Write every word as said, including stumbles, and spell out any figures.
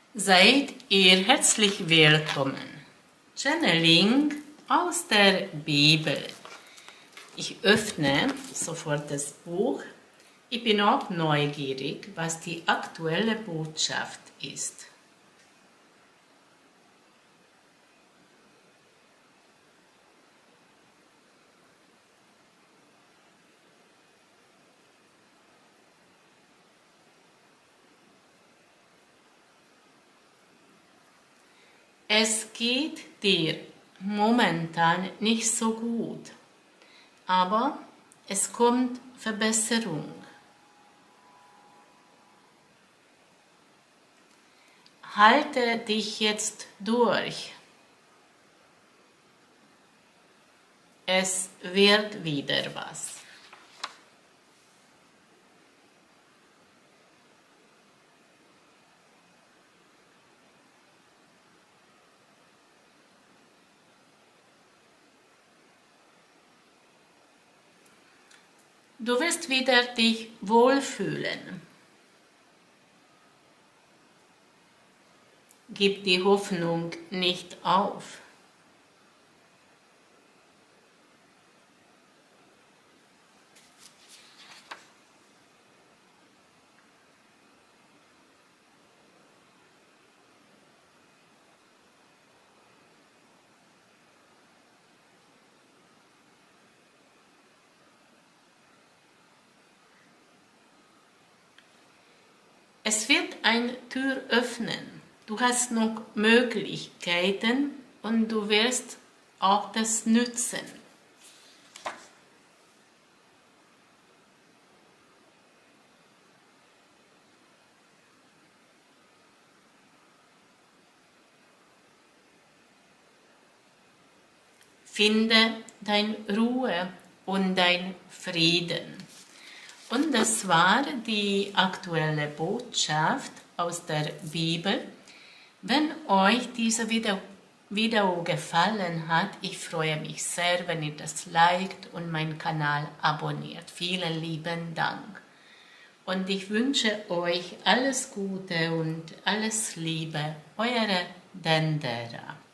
Seid ihr herzlich willkommen. Channeling aus der Bibel. Ich öffne sofort das Buch. Ich bin auch neugierig, was die aktuelle Botschaft ist. Es geht dir momentan nicht so gut, aber es kommt Verbesserung. Halte dich jetzt durch. Es wird wieder was. Du wirst wieder dich wohlfühlen. Gib die Hoffnung nicht auf. Es wird eine Tür öffnen. Du hast noch Möglichkeiten und du wirst auch das nützen. Finde deine Ruhe und dein Frieden. Und das war die aktuelle Botschaft aus der Bibel. Wenn euch diese Video, Video gefallen hat, ich freue mich sehr, wenn ihr das liked und meinen Kanal abonniert. Vielen lieben Dank. Und ich wünsche euch alles Gute und alles Liebe. Eure Dendera.